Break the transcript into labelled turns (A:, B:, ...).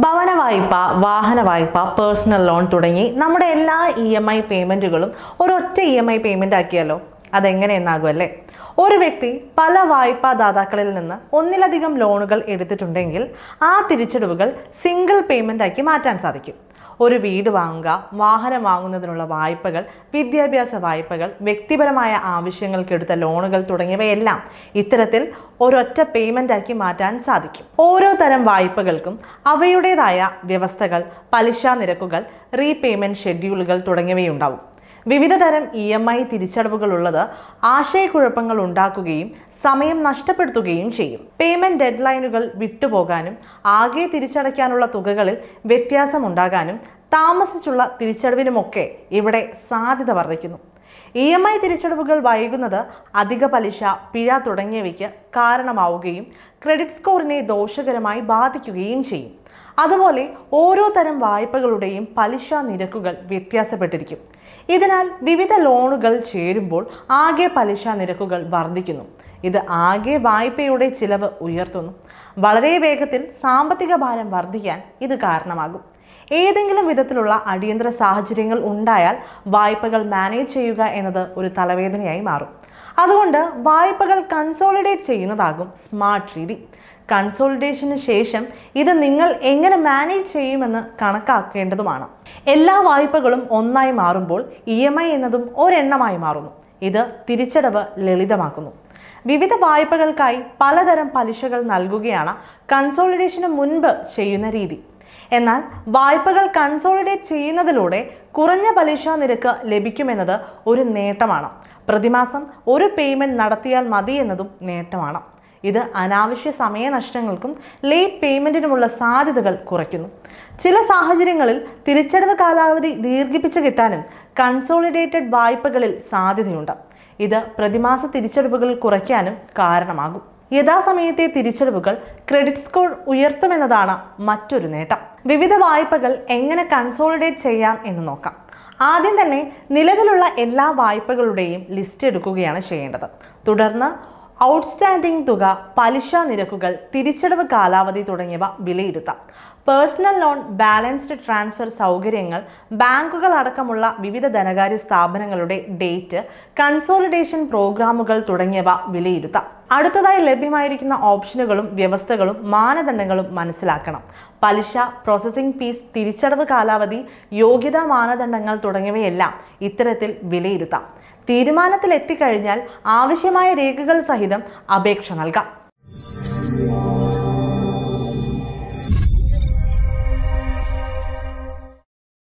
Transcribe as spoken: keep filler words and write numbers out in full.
A: ഭവന വായ്പ, വാഹന വായ്പ, പേഴ്സണൽ ലോൺ തുടങ്ങി നമ്മുടെ എല്ലാ ഇ എം ഐ പേയ്മെൻറ്റുകളും ഒരൊറ്റ ഇ എം ഐ പേയ്മെൻ്റ് ആക്കിയാലോ? അതെങ്ങനെയെന്നാകും അല്ലേ? ഒരു വ്യക്തി പല വായ്പാ ദാതാക്കളിൽ നിന്ന് ഒന്നിലധികം ലോണുകൾ എടുത്തിട്ടുണ്ടെങ്കിൽ ആ തിരിച്ചടവുകൾ സിംഗിൾ പേയ്മെൻ്റ് ആക്കി മാറ്റാൻ സാധിക്കും. ഒരു വീട് വാങ്ങുക, വാഹനം വാങ്ങുന്നതിനുള്ള വായ്പകൾ, വിദ്യാഭ്യാസ വായ്പകൾ, വ്യക്തിപരമായ ആവശ്യങ്ങൾക്കെടുത്ത ലോണുകൾ തുടങ്ങിയവയെല്ലാം ഇത്തരത്തിൽ ഒരൊറ്റ പേയ്മെൻ്റ് ആക്കി മാറ്റാൻ സാധിക്കും. ഓരോ തരം വായ്പകൾക്കും അവയുടേതായ വ്യവസ്ഥകൾ, പലിശ നിരക്കുകൾ, റീപേയ്മെൻറ്റ് ഷെഡ്യൂളുകൾ തുടങ്ങിയവയുണ്ടാവും. വിവിധ തരം ഇ എം ഐ തിരിച്ചടവുകളുള്ളത് ആശയക്കുഴപ്പങ്ങൾ ഉണ്ടാക്കുകയും സമയം നഷ്ടപ്പെടുത്തുകയും ചെയ്യും. പേയ്മെന്റ് ഡെഡ് ലൈനുകൾ വിട്ടുപോകാനും ആകെ തിരിച്ചടയ്ക്കാനുള്ള തുകകളിൽ വ്യത്യാസമുണ്ടാകാനും താമസിച്ചുള്ള തിരിച്ചടവിനുമൊക്കെ ഇവിടെ സാധ്യത വർദ്ധിക്കുന്നു. ഇ എം ഐ തിരിച്ചടവുകൾ വൈകുന്നത് അധിക പലിശ, പിഴ തുടങ്ങിയവയ്ക്ക് കാരണമാവുകയും ക്രെഡിറ്റ് സ്കോറിനെ ദോഷകരമായി ബാധിക്കുകയും ചെയ്യും. അതുപോലെ ഓരോ തരം വായ്പകളുടെയും പലിശ നിരക്കുകൾ വ്യത്യാസപ്പെട്ടിരിക്കും. ഇതിനാൽ വിവിധ ലോണുകൾ ചേരുമ്പോൾ ആകെ പലിശ നിരക്കുകൾ വർദ്ധിക്കുന്നു. ഇത് ആകെ വായ്പയുടെ ചിലവ് ഉയർത്തുന്നു. വളരെ വേഗത്തിൽ സാമ്പത്തിക ഭാരം വർദ്ധിക്കാൻ ഇത് കാരണമാകും. ഏതെങ്കിലും വിധത്തിലുള്ള അടിയന്തര സാഹചര്യങ്ങൾ ഉണ്ടായാൽ വായ്പകൾ മാനേജ് ചെയ്യുക എന്നത് ഒരു തലവേദനയായി മാറും. അതുകൊണ്ട് വായ്പകൾ കൺസോളിഡേറ്റ് ചെയ്യുന്നതാകും സ്മാർട്ട് രീതി. കൺസോളിഡേഷന് ശേഷം ഇത് നിങ്ങൾ എങ്ങനെ മാനേജ് ചെയ്യുമെന്ന് കണക്കാക്കേണ്ടതുമാണ്. എല്ലാ വായ്പകളും ഒന്നായി മാറുമ്പോൾ ഇ എം ഐ എന്നതും ഒരെണ്ണമായി മാറുന്നു. ഇത് തിരിച്ചടവ് ലളിതമാക്കുന്നു. വിവിധ വായ്പകൾക്കായി പലതരം പലിശകൾ നൽകുകയാണ് കൺസോളിഡേഷന് മുൻപ് ചെയ്യുന്ന രീതി. എന്നാൽ വായ്പകൾ കൺസോളിഡേറ്റ് ചെയ്യുന്നതിലൂടെ കുറഞ്ഞ പലിശ നിരക്ക് ലഭിക്കുമെന്നത് ഒരു നേട്ടമാണ്. പ്രതിമാസം ഒരു പേയ്മെന്റ് നടത്തിയാൽ മതി എന്നതും നേട്ടമാണ്. ഇത് അനാവശ്യ സമയനഷ്ടങ്ങൾക്കും ലേറ്റ് പേയ്മെന്റിനുമുള്ള സാധ്യതകൾ കുറയ്ക്കുന്നു. ചില സാഹചര്യങ്ങളിൽ തിരിച്ചടവ് കാലാവധി ദീർഘിപ്പിച്ച് കിട്ടാനും കൺസോളിഡേറ്റഡ് വായ്പകളിൽ സാധ്യതയുണ്ട്. ഇത് പ്രതിമാസ തിരിച്ചടവുകൾ കുറയ്ക്കാനും കാരണമാകും. യഥാസമയത്തെ തിരിച്ചടവുകൾ ക്രെഡിറ്റ് സ്കോർ ഉയർത്തുമെന്നതാണ് മറ്റൊരു നേട്ടം. വിവിധ വായ്പകൾ എങ്ങനെ കൺസോളിഡേറ്റ് ചെയ്യാം എന്ന് നോക്കാം. ആദ്യം തന്നെ നിലവിലുള്ള എല്ലാ വായ്പകളുടെയും ലിസ്റ്റ് എടുക്കുകയാണ് ചെയ്യേണ്ടത്. തുടർന്ന് ഔട്ട്സ്റ്റാൻഡിംഗ് തുക, പലിശ നിരക്കുകൾ, തിരിച്ചടവ് കാലാവധി തുടങ്ങിയവ വിലയിരുത്താം. പേഴ്സണൽ ലോൺ, ബാലൻസ്ഡ് ട്രാൻസ്ഫർ സൗകര്യങ്ങൾ, ബാങ്കുകൾ അടക്കമുള്ള വിവിധ ധനകാര്യ സ്ഥാപനങ്ങളുടെ ഡേറ്റ്, കൺസോളിഡേഷൻ പ്രോഗ്രാമുകൾ തുടങ്ങിയവ വിലയിരുത്താം. അടുത്തതായി ലഭ്യമായിരിക്കുന്ന ഓപ്ഷനുകളും വ്യവസ്ഥകളും മാനദണ്ഡങ്ങളും മനസ്സിലാക്കണം. പലിശ, പ്രോസസ്സിംഗ് ഫീസ്, തിരിച്ചടവ് കാലാവധി, യോഗ്യതാ മാനദണ്ഡങ്ങൾ തുടങ്ങിയവയെല്ലാം ഇത്തരത്തിൽ വിലയിരുത്താം. തീരുമാനത്തിൽ എത്തിക്കഴിഞ്ഞാൽ ആവശ്യമായ രേഖകൾ സഹിതം അപേക്ഷ നൽകാം.